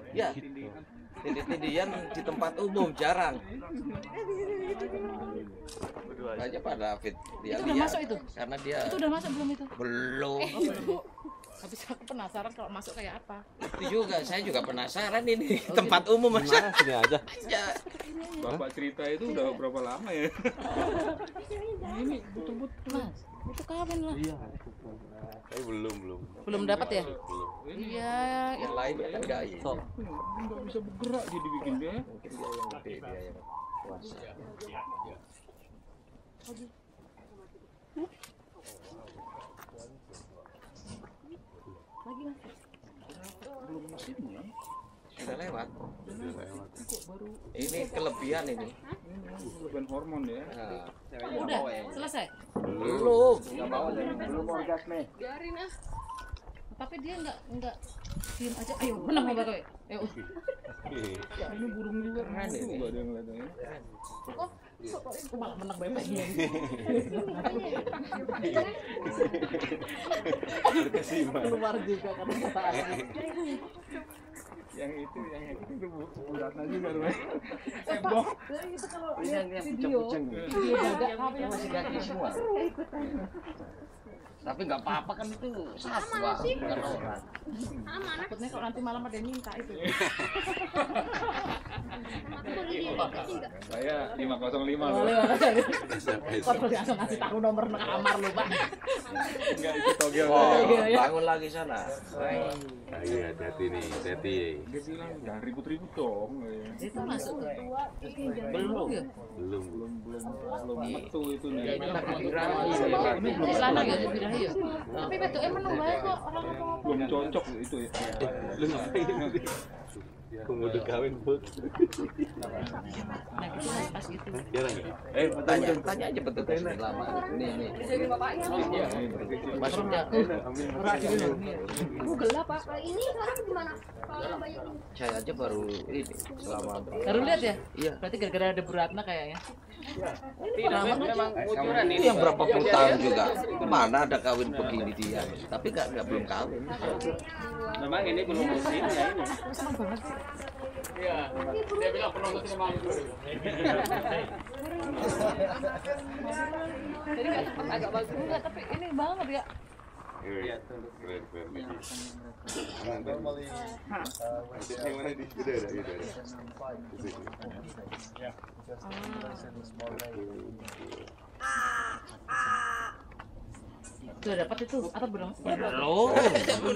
Ya, tindihan di tempat umum jarang. Aja pada fit dia Itu udah lihat. masuk itu? Karena dia Itu udah masuk belum itu? belum. Habis aku penasaran kalau masuk kayak apa. Itu juga saya juga penasaran ini tempat umum masa. Sini aja. Ya. Bapak cerita itu udah berapa lama ya? Ini betul-betul Mas. Itu kawin lah. Iya. Tapi belum. Belum dapat ya? Belum. Iya, Yang lainnya kan enggak itu. Nggak bisa bergerak dia dibikin dia. Mungkin dia yang gede, dia yang kuasa. lagi Mas. Belum musimnya. Sudah lewat. Kok baru Ini kelebihan ini. beban hormon ya? Nah, Udah, selesai. belum. Belum orgasme. Biarin ah. Tapi dia enggak diem aja. Ayo, menang Mbak Kowe. Ayo. Ini burung juga Keren ini. juga ada yang ngeliatnya. Kok malah menang bebek ini. Keluar juga karena kataannya. Yang itu beratnya juga rumah. Cebok. Itu kalau Ini lihat yang video dadak Yang masih kaki semua. Tapi nggak apa-apa kan itu satwa, bukan orang. takutnya kalau nanti malam ada yang minta itu. Saya 505 loh. Boleh kalau langsung ngasih tahu nomor kamar lu, Pak. Enggak itu togel Oh, saya. iya. bangun lagi sana. Ayo hati-hati nih, hati. Dia bilang jangan ribut-ribut dong. Itu masuk tuh. Belum. Ya? Belum. Belum metu itu nih. Ya, ini lagi dirahi. Ini belum Lanang ya birahi ya. Tapi betul menang bae kok orang apa. belum cocok itu ya. Lu ngapain? Kamu udah kawin, Bud. Nah, itu pas gitu. Jarang ya? Tanya aja betul lama. Ini. Jadi bapaknya Iya, ini berarti. Maksudnya Google lah, Pak. Ini sekarang gimana? Kalau banyak ini. saya aja baru ini selama Baru lihat ya? Iya. Berarti gara-gara ada Bu Ratna kayaknya. Memang itu yang berapa puluh tahun juga. Mana ada kawin begini dia. Tapi nggak belum kawin. Memang ini belum musimnya ini. Senang banget sih. Iya, dia bilang perlu musim manggung. Jadi nggak cepet agak bagus. Enggak, tapi ini banget ya. Iya, keren. Normally, yang mana di? Udah. Sudah dapat itu atau belum? Belum.